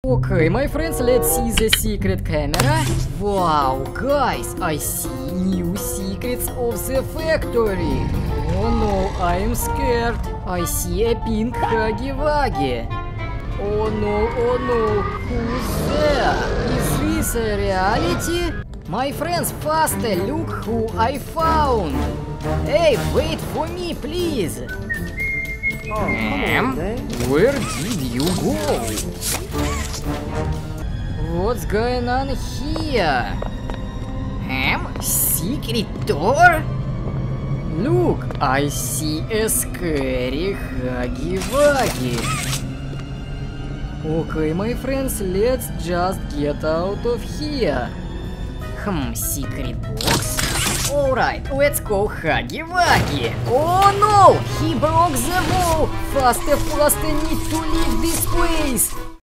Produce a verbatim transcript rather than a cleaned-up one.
Okay, my friends, let's see the secret camera. Wow, guys, I see new secrets of the factory. Oh no, I'm scared. I see a pink Huggy Wuggy. Oh no, oh no, who's there? Is this a reality? My friends, faster, look who I found. Hey, wait for me, please. Oh, Um, where did you go? What's going on here? Um, secret door? Look, I see a scary Huggy Wuggy. Okay, my friends, let's just get out of here. Hmm, secret box? Alright, let's go Huggy Wuggy. Oh no! He broke the wall! Faster, faster, need to leave this place!